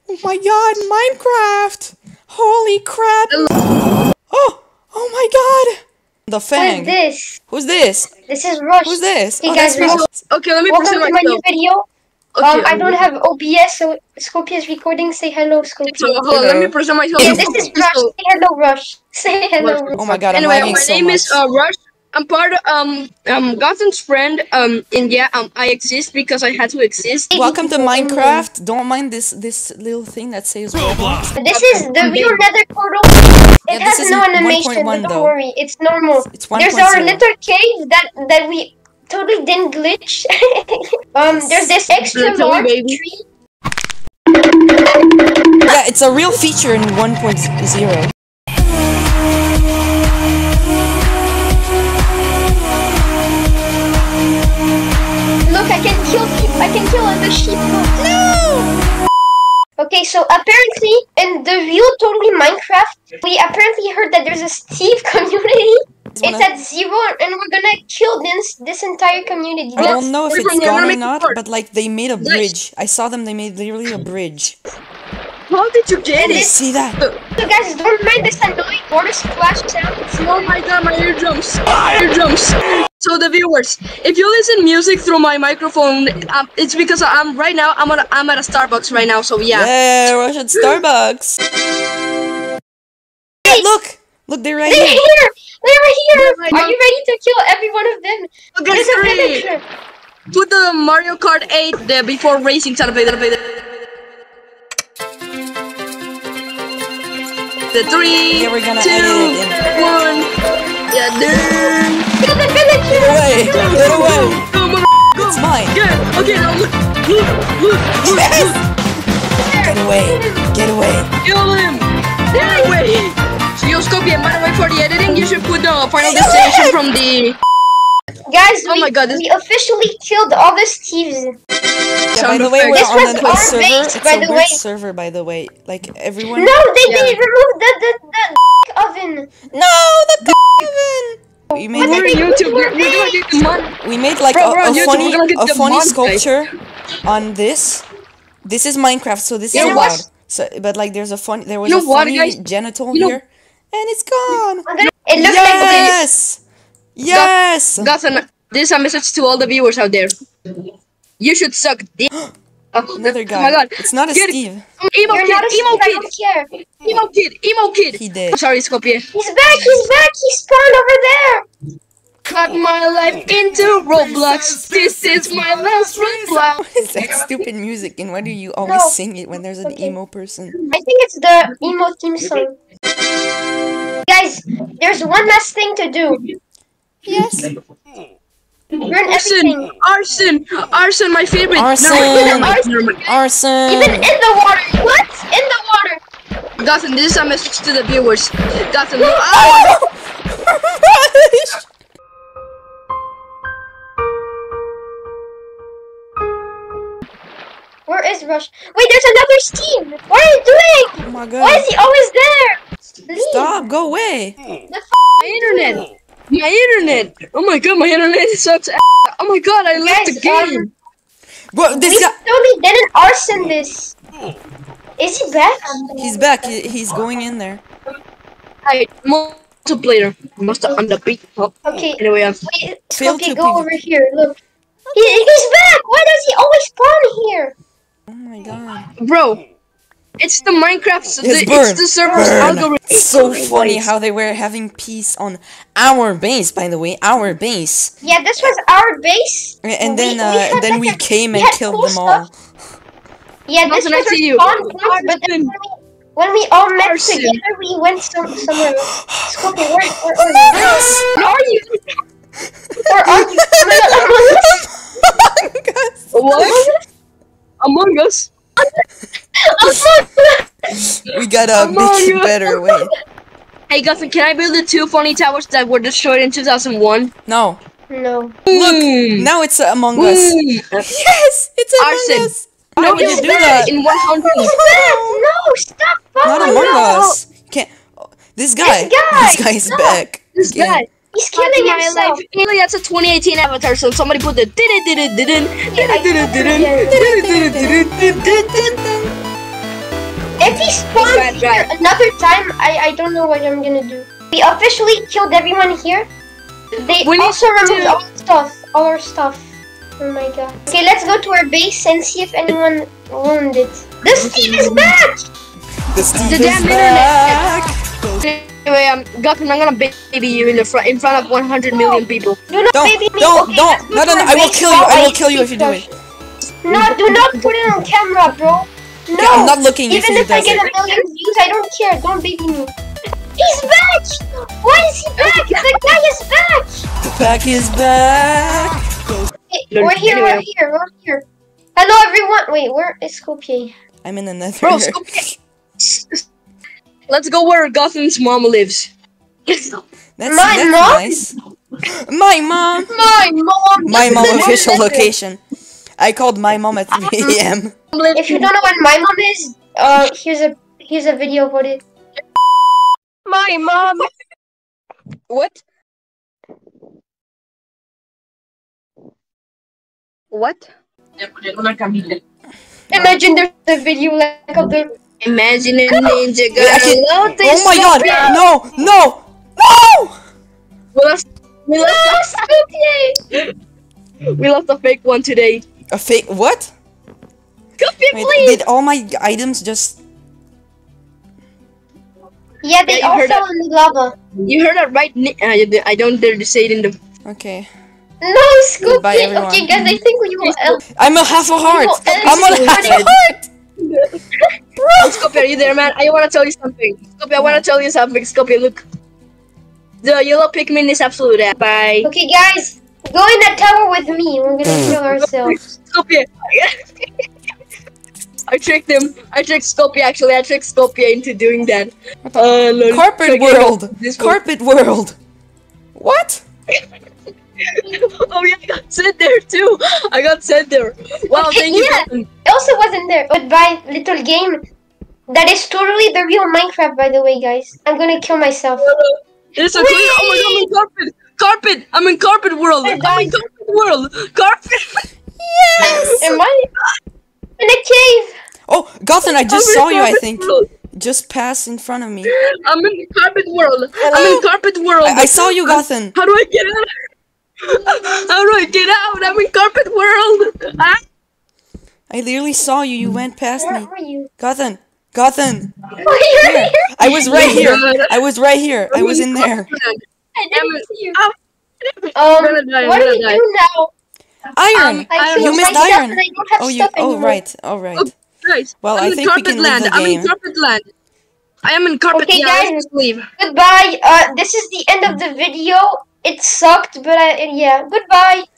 Oh my god, Minecraft! Holy crap! Oh my god! The Fang. Who's this? Who's this? This is Rush. Who's this? Hey Oh, guys, that's Rush. Okay, let me welcome present to my new myself. video. Okay, I don't have OBS, so Scopia is recording. Say hello, Scopia. So hold on, let me present myself. Yeah, this is Rush. Say hello, Rush. Say hello. Oh my god, I'm Anyway, lagging my so name much. is Rush. I'm part of Gotham's friend. Yeah, I exist because I had to exist. Welcome to Minecraft. Don't mind this little thing that says Roblox. This is the real Nether portal. It this has is no animation, 1.1 but don't though. worry, it's normal. It's There's 1.0. our little cave that we totally didn't glitch. There's this extra Literally, large baby. tree. Yeah, it's a real feature in 1.0. Look, I can kill the sheep. No! Okay, so apparently in the real totally Minecraft, we apparently heard that there's a Steve community. It's at 0 and we're gonna kill this entire community. I don't know if Wait, it's wait, gone let or me not, record. but like they made a bridge. I saw them, they made literally a bridge. How did you get it? See that? So guys, don't mind this annoying water splash sound. Oh my god, my eardrums! Eardrums! So the viewers, if you listen music through my microphone, it's because right now I'm at a Starbucks right now. So yeah. Yeah, rush at Starbucks. Hey, Look, they're right they're here. here! They're right here! Right Are now. you ready to kill every one of them? Okay, There's a three. villager. Put the Mario Kart 8 there before racing television. The 3, Yeah, we're gonna 2, edit it in. 1. Yeah, dude. Kill the villager! Get away! Get away! Come on, It's mine! yeah. Okay, now look. Yes! Get away! Get away! Kill him. Get away. So, yo, Scopia, by the way, for the editing, you should put the final destination from the. Guys, Oh my God, we officially killed all the Steves. Yeah, by the way, we're This on was a our server. base, It's by a the weird way. server, by the way. Like, everyone... No, they Yeah. removed the oven. No, the oven! We made, We're like, YouTube. We're gonna get the money. we made like Bro, we're on a YouTube, funny, we're gonna get the funny money, sculpture on this. This is Minecraft, so this You is know loud. what? So, but like, there was You know a what, funny guys? genital You know- here, and it's gone. It looks like Yes, yes. Gotham, this is a message to all the viewers out there. You should suck dick. Another guy. Oh my god. It's not a Get it. Steve. Emo you're kid, not a emo Steve, I kid, don't care. emo kid. He did. I'm sorry, Scopia. He's back, he spawned over there. Cut my life into Roblox. This is my last Roblox. What is that stupid music? And why do you always No. sing it when there's an Okay. emo person? I think it's the emo theme song. Guys, there's one last thing to do. Yes. Burn everything. Arson, my favorite. Arson. Never mind. Arson. Even in the water. What? In the water. Gotham, this is a message to the viewers. Gotham, Where is Rush? Wait, there's another Steve. What are you doing? Oh my Why is god. he always there? Leave. Stop. Go away. The my internet. Oh my god, my internet sucks. Oh my god, I left the Guys, game. Bro, this we guy. totally didn't arson this. Is he back? He's back. He's going in there. Alright, multiplayer. Master on the beat. Oh, Okay. anyway, Wait, Fail okay, to go PvP. over here. Look. He's back. Why does he always spawn here? Oh my god. bro, it's the Minecraft. Yes, it's the server's Burn. algorithm. It's so funny how they were having peace on our base. By the way, our base. Yeah, this was our base. And We- then we had came we and had killed cool them all. Yeah, this Nothing was I our see you. spawn point, but then when we all met Arson. together, we went somewhere else. Scopy, where are you? Where are you? Where are you? Among Us? What? Among Us? Among Us? We gotta Among make it Us. better. Wait. Hey, Guthrie, can I build the 2 funny towers that were destroyed in 2001? No. No. Look. Now it's Among Us. Yes, it's Arson. Among Us. Why would you he's do back. that? In 100. He's back! No, stop Not following Among us. Us. Can't. This guy. This guy. This guy is Stop. back. This Again. guy. He's killing himself. Really, that's a 2018 avatar, so somebody put the If he spawns Bad here guy. another time, I don't know what I'm gonna do. We officially killed everyone here. They We need also removed to- all our stuff. Oh my god. Okay, let's go to our base and see if anyone ruined it. The Steve is back! The Steve The is damn back. Anyway, Gotham, I'm gonna baby you in front of 100 million people. Do not Don't, baby me. don't, Okay, don't. let's go No, to no, no, our I will base kill you. while I will kill you if you do Steve No, do not put it on camera, bro. No. I'm not looking if Even he if I does get it. a million views, I don't care. Don't baby me. He's back! Why is he back? The guy is back! The pack is back. Hey, we're here, we're here, we're here. Hello, everyone. Wait, where is Scoopy? I'm in the nether. Bro, let's go where Gotham's mom lives. That's My mom? nice. My mom. My mom! My mom This is official the location. I called my mom at 3 a.m. If you don't know what my mom is, here's a video about it. My mom. What? What? Imagine there's a video like of the. Imagine a ninja Wait, I can't- got Oh my god! No! No! No! We lost we lost a fake one today. A fake what? Scoopy, Wait, please. did all my items just? Yeah, they Yeah, you all heard fell in the lava. You heard that right? I don't dare to say it in the. Okay. No, Scoopy! Goodbye, everyone. Okay, guys, I think we will. I'm a half a heart. will end I'm a this half a video. heart. Scoopy, are you there, man? I want to tell you something. Scoopy, I want to tell you something. Scoopy, look. The yellow Pikmin is absolute. Bye. Okay, guys, go in that tower with me. We're gonna kill ourselves. Scoopy. I tricked him. I tricked Scoopy. Actually, I tricked Scoopy into doing that. Lol. Carpet Okay, world. this one. Carpet world. What? Oh yeah, I got sent there too. I got sent there. Wow, Okay, thank you. yeah. Gotham. Also wasn't there. Goodbye, little game. That is totally the real Minecraft, by the way, guys. I'm gonna kill myself. It's a clear. Oh my god, I'm in carpet. Carpet. I'm in carpet world. I'm in carpet world. Carpet. Yes. Am I in a cave? Oh, Gotham, I just I'm in saw you. I carpet think world. just pass in front of me. I'm in carpet world. I'm in carpet world. I saw you, Gotham. How do I get out? How do I get out? I'm in carpet world. Ah. I literally saw you. You went past Where me. are you? Gotham. Gotham. Oh, you're Here. here. I was right here. I was right here. I was in there. I didn't see you. I'm gonna die, I'm What do gonna we die. do now? Iron. I You killed missed myself iron. and I don't have Oh, you. stuff Oh, anymore. right. All right. Guys, Well, I'm I in think we carpet can leave land. the I'm in game. carpet land. I am in carpet. Okay, yeah, guys. let's just leave. Goodbye. This is the end of the video. It sucked, but yeah. Goodbye.